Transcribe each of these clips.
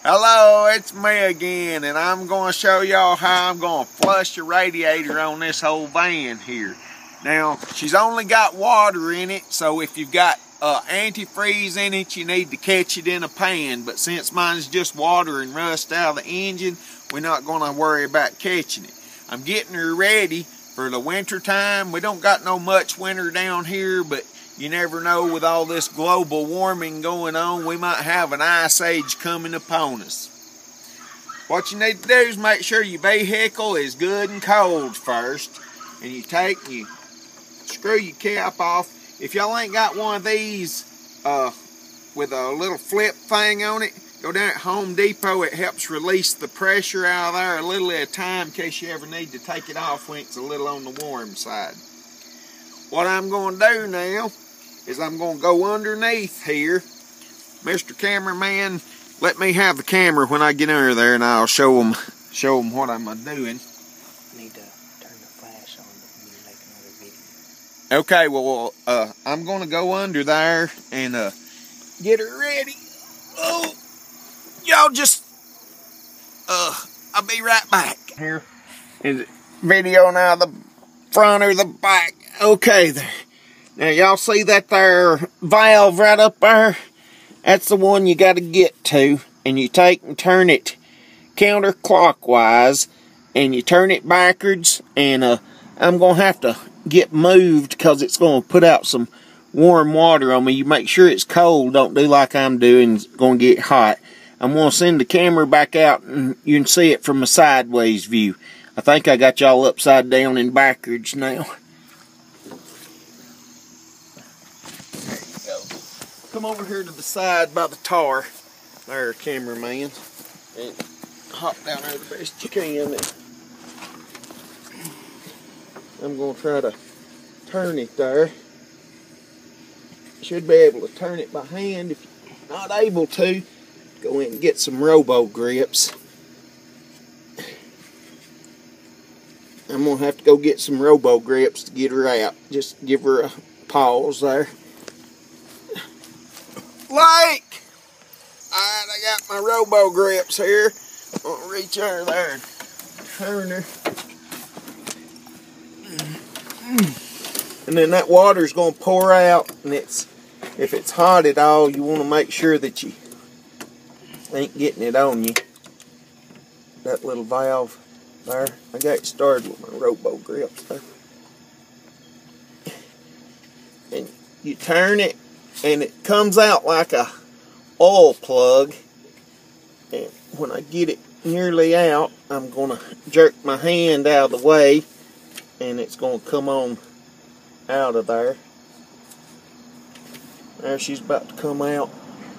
Hello, it's me again, and I'm going to show y'all how I'm going to flush the radiator on this whole van here. Now, she's only got water in it, so if you've got antifreeze in it, you need to catch it in a pan. But since mine's just water and rust out of the engine, we're not going to worry about catching it. I'm getting her ready for the winter time. We don't got no much winter down here, but you never know, with all this global warming going on, we might have an ice age coming upon us. What you need to do is make sure your vehicle is good and cold first. And you screw your cap off. If y'all ain't got one of these with a little flip thing on it, go down at Home Depot. It helps release the pressure out of there a little at a time in case you ever need to take it off when it's a little on the warm side. What I'm going to do now is I'm going to go underneath here. Mr. Cameraman, let me have the camera when I get under there, and I'll show them what I'm doing. Need to turn the flash on when you make another video. Okay, well, I'm going to go under there and get her ready. Oh, y'all just, I'll be right back. Here is video now, the front or the back. Okay, there. Now, y'all see that there valve right up there? That's the one you got to get to. And you take and turn it counterclockwise. And you turn it backwards. And I'm going to have to get moved because it's going to put out some warm water on me. You make sure it's cold. Don't do like I'm doing. It's going to get hot. I'm going to send the camera back out and you can see it from a sideways view. I think I got y'all upside down and backwards now. Come over here to the side by the tar. There, cameraman. And hop down there the best you can. And I'm going to try to turn it there. Should be able to turn it by hand. If you're not able to, go in and get some robo grips. I'm going to have to go get some robo grips to get her out. Just give her a pause there. Like, alright, I got my robo grips here. I'm gonna reach over there and turn her. And then that water's gonna pour out, and if it's hot at all, you want to make sure that you ain't getting it on you. That little valve there, I got it started with my robo grips there. And you turn it, and it comes out like a oil plug. And when I get it nearly out, I'm going to jerk my hand out of the way, and it's going to come on out of there. There, she's about to come out.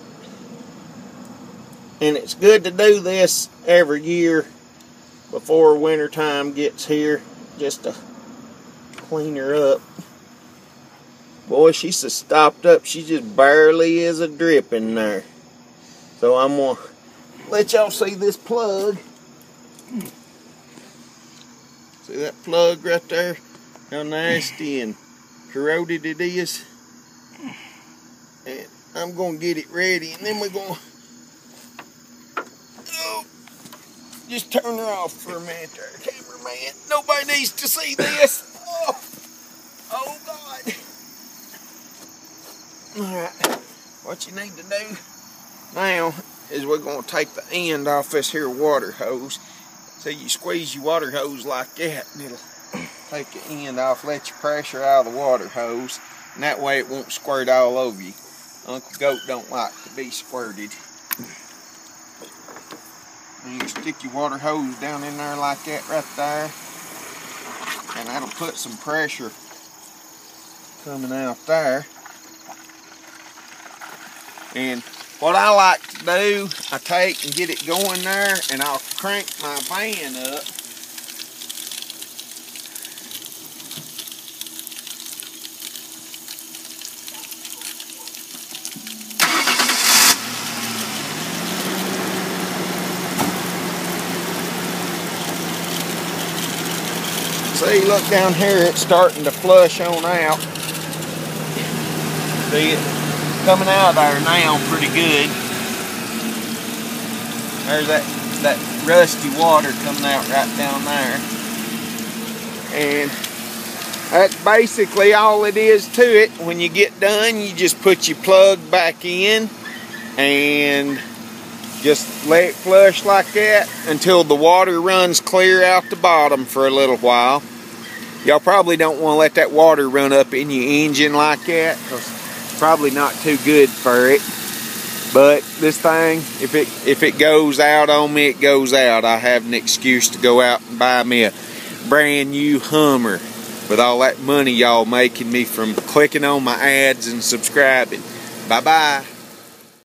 And it's good to do this every year before winter time gets here, just to clean her up. Boy, she's so stopped up, she just barely is a dripping there. So I'm going to let y'all see this plug. See that plug right there? How nasty and corroded it is. And I'm going to get it ready, and then we're going to just turn her off for a minute there, cameraman. Nobody needs to see this. Oh God. Alright, what you need to do now is we're going to take the end off this here water hose. So you squeeze your water hose like that, and it'll take the end off, let your pressure out of the water hose, and that way it won't squirt all over you. Uncle Goat don't like to be squirted. And you stick your water hose down in there like that right there, and that'll put some pressure coming out there. And what I like to do, I take and get it going there, and I'll crank my van up. See, look down here, it's starting to flush on out. See it? Coming out of there now pretty good. There's that rusty water coming out right down there. And that's basically all it is to it. When you get done, you just put your plug back in and just let it flush like that until the water runs clear out the bottom for a little while. Y'all probably don't want to let that water run up in your engine like that, because it's probably not too good for it. But this thing, if it goes out on me, it goes out. I have an excuse to go out and buy me a brand new Hummer with all that money y'all making me from clicking on my ads and subscribing. Bye-bye.